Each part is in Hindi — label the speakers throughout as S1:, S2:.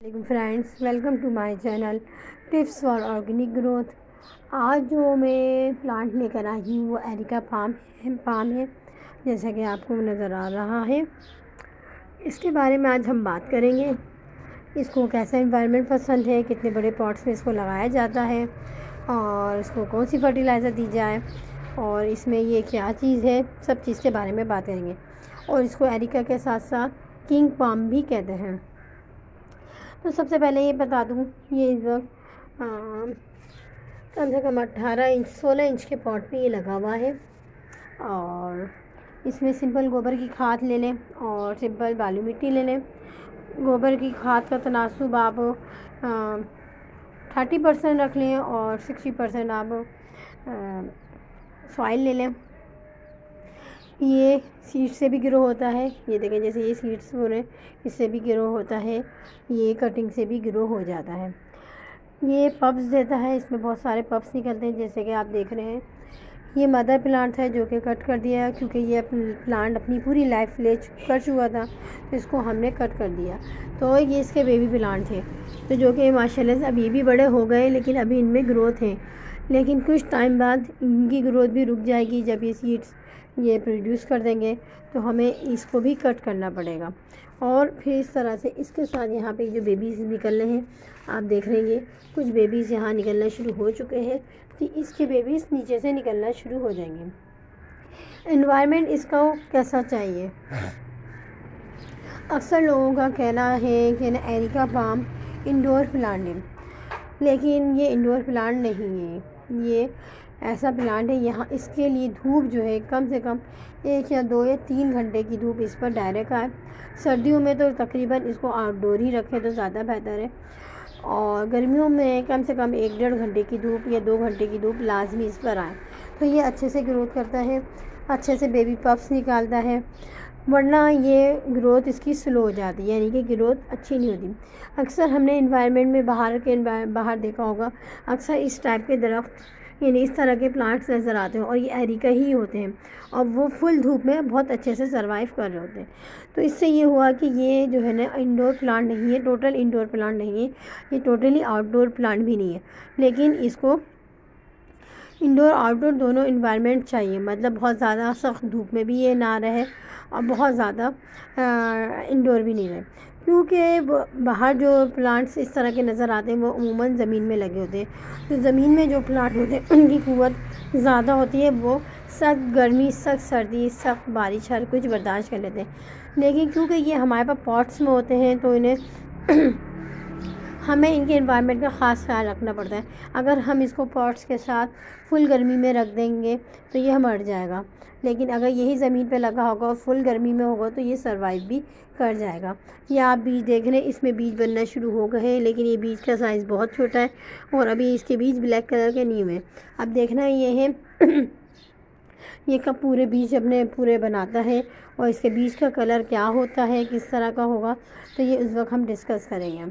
S1: Friends, welcome to my channel tips for organic growth. आज जो मैं प्लांट लेकर आई हूँ वो एरिका पाम है, जैसा कि आपको नज़र आ रहा है। इसके बारे में आज हम बात करेंगे। इसको कैसा एनवायरनमेंट पसंद है, कितने बड़े पॉट्स में इसको लगाया जाता है और इसको कौन सी फर्टिलाइज़र दी जाए और इसमें ये क्या चीज़ है, सब चीज़ के बारे में बात करेंगे। और इसको एरिका के साथ साथ किंग पाम भी कहते हैं। तो सबसे पहले ये बता दूँ, ये इस वक्त कम से कम 16 इंच के पॉट में ये लगा हुआ है और इसमें सिंपल गोबर की खाद ले लें और सिंपल बालू मिट्टी ले लें। गोबर की खाद का तनासुब आप 30% रख लें और 60% आप सॉइल ले लें। ये सीड से भी ग्रो होता है, ये देखें जैसे ये सीड्स हो रहे हैं, इससे भी ग्रो होता है। ये कटिंग से भी ग्रो हो जाता है। ये पप्स देता है, इसमें बहुत सारे पप्स निकलते हैं जैसे कि आप देख रहे हैं। ये मदर प्लांट है जो कि कट कर दिया क्योंकि ये प्लांट अपनी पूरी लाइफ ले कर चुका था, तो इसको हमने कट कर दिया। तो ये इसके बेबी प्लांट थे, तो जो कि माशाल्लाह से अब ये भी बड़े हो गए, लेकिन अभी इनमें ग्रोथ है। लेकिन कुछ टाइम बाद इनकी ग्रोथ भी रुक जाएगी। जब ये सीड्स ये प्रोड्यूस कर देंगे तो हमें इसको भी कट करना पड़ेगा। और फिर इस तरह से इसके साथ यहाँ पे जो बेबीज़ निकल रहे हैं, आप देख रहे हैं कुछ बेबीज़ यहाँ निकलना शुरू हो चुके हैं, तो इसके बेबीज़ नीचे से निकलना शुरू हो जाएंगे। एनवायरनमेंट इसका कैसा चाहिए? अक्सर लोगों का कहना है कि ना एरिका पाम इंडोर प्लांट है, लेकिन ये इंडोर प्लांट नहीं है। ये ऐसा प्लांट है, यहाँ इसके लिए धूप जो है कम से कम 1 या 2 या 3 घंटे की धूप इस पर डायरेक्ट आए। सर्दियों में तो तकरीबन इसको आउटडोर ही रखें तो ज़्यादा बेहतर है, और गर्मियों में कम से कम 1-1.5 घंटे की धूप या 2 घंटे की धूप लाजमी इस पर आए, तो ये अच्छे से ग्रोथ करता है, अच्छे से बेबी पप्स निकालता है। वरना ये ग्रोथ इसकी स्लो हो जाती है, यानी कि ग्रोथ अच्छी नहीं होती। अक्सर हमने एनवायरनमेंट में बाहर देखा होगा, अक्सर इस टाइप के दरख्त यानी इस तरह के प्लांट्स नज़र आते हैं और ये एरिका ही होते हैं और वो फुल धूप में बहुत अच्छे से सर्वाइव कर रहे होते हैं। तो इससे ये हुआ कि ये जो है ना इंडोर प्लांट नहीं है, टोटल इंडोर प्लांट नहीं है, ये टोटली आउटडोर प्लांट भी नहीं है। लेकिन इसको इंडोर आउटडोर दोनों इन्वायरमेंट चाहिए, मतलब बहुत ज़्यादा सख्त धूप में भी ये ना रहे और बहुत ज़्यादा इंडोर भी नहीं रहे, क्योंकि बाहर जो प्लांट्स इस तरह के नज़र आते हैं वो अमूमन ज़मीन में लगे होते हैं। तो ज़मीन में जो प्लांट होते हैं उनकी क़ुव्वत ज़्यादा होती है, वो सख्त गर्मी, सख्त सर्दी, सख्त बारिश हर कुछ बर्दाश्त कर लेते हैं। लेकिन क्योंकि ये हमारे पास पॉट्स में होते हैं तो इन्हें हमें इनके एनवायरनमेंट का ख़ास ख्याल रखना पड़ता है। अगर हम इसको पॉट्स के साथ फुल गर्मी में रख देंगे तो ये मर जाएगा, लेकिन अगर यही ज़मीन पे लगा होगा और फुल गर्मी में होगा तो ये सर्वाइव भी कर जाएगा। ये आप बीज देख रहे हैं, इसमें बीज बनना शुरू हो गए हैं, लेकिन ये बीज का साइज़ बहुत छोटा है और अभी इसके बीज ब्लैक कलर के नहीं हुए। अब देखना ये है ये कब पूरे बीज अपने पूरे बनाता है और इसके बीज का कलर क्या होता है, किस तरह का होगा, तो ये उस वक्त हम डिस्कस करेंगे।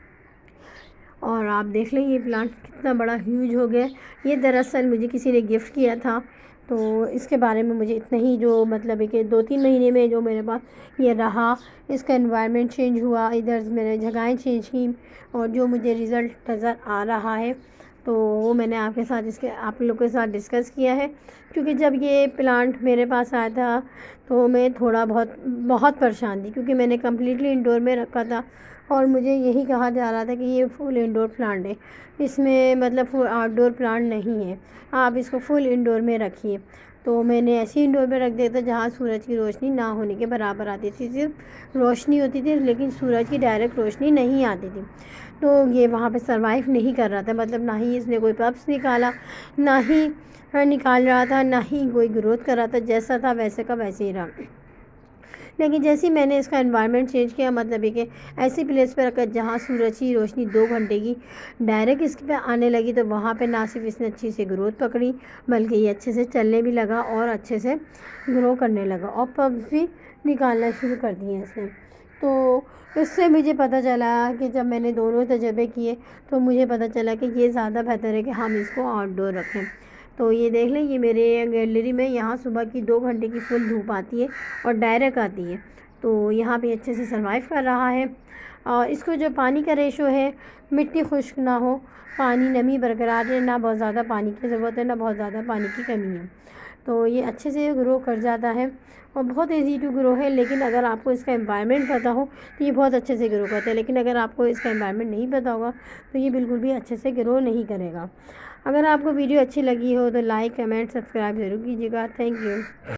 S1: और आप देख लें ये प्लांट कितना बड़ा ह्यूज हो गया। ये दरअसल मुझे किसी ने गिफ्ट किया था, तो इसके बारे में मुझे इतना ही जो मतलब है कि 2-3 महीने में जो मेरे पास ये रहा, इसका एनवायरनमेंट चेंज हुआ, इधर मैंने जगहें चेंज की और जो मुझे रिज़ल्ट नज़र आ रहा है तो वो मैंने आपके साथ आप लोग के साथ डिस्कस किया है। क्योंकि जब ये प्लांट मेरे पास आया था तो मैं थोड़ा बहुत परेशान थी, क्योंकि मैंने कम्प्लीटली इंडोर में रखा था और मुझे यही कहा जा रहा था कि ये फुल इंडोर प्लांट है, इसमें मतलब फुल आउटडोर प्लांट नहीं है, आप इसको फुल इंडोर में रखिए। तो मैंने ऐसे इंडोर में रख दिया था जहाँ सूरज की रोशनी ना होने के बराबर आती थी, सिर्फ रोशनी होती थी लेकिन सूरज की डायरेक्ट रोशनी नहीं आती थी। तो ये वहाँ पे सर्वाइव नहीं कर रहा था, मतलब ना ही इसने कोई पप्स निकाला, ना ही निकाल रहा था, ना ही कोई ग्रोथ कर रहा था, जैसा था वैसे का वैसे ही रहा। लेकिन जैसे ही मैंने इसका एनवायरनमेंट चेंज किया, मतलब है कि ऐसी प्लेस पर रखा जहाँ सूरज की रोशनी 2 घंटे की डायरेक्ट इसके पे आने लगी, तो वहाँ पे ना सिर्फ इसने अच्छी से ग्रोथ पकड़ी बल्कि ये अच्छे से चलने भी लगा और अच्छे से ग्रो करने लगा और पप्स भी निकालना शुरू कर दिए इसने। तो इससे मुझे पता चला कि जब मैंने दोनों तजर्बे किए तो मुझे पता चला कि ये ज़्यादा बेहतर है कि हम इसको आउटडोर रखें। तो ये देख लें, ये मेरे गैलरी में यहाँ सुबह की 2 घंटे की फुल धूप आती है और डायरेक्ट आती है, तो यहाँ पे अच्छे से सर्वाइव कर रहा है। और इसको जो पानी का रेशो है, मिट्टी खुश्क ना हो, पानी नमी बरकरार है, ना बहुत ज़्यादा पानी की ज़रूरत है, ना बहुत ज़्यादा पानी की कमी है, तो ये अच्छे से ग्रो कर जाता है और बहुत ईज़ी टू ग्रो है। लेकिन अगर आपको इसका एनवायरनमेंट पता हो तो ये बहुत अच्छे से ग्रो करता है, लेकिन अगर आपको इसका एनवायरनमेंट नहीं पता होगा तो ये बिल्कुल भी अच्छे से ग्रो नहीं करेगा। अगर आपको वीडियो अच्छी लगी हो तो लाइक, कमेंट, सब्सक्राइब ज़रूर कीजिएगा। Thank you.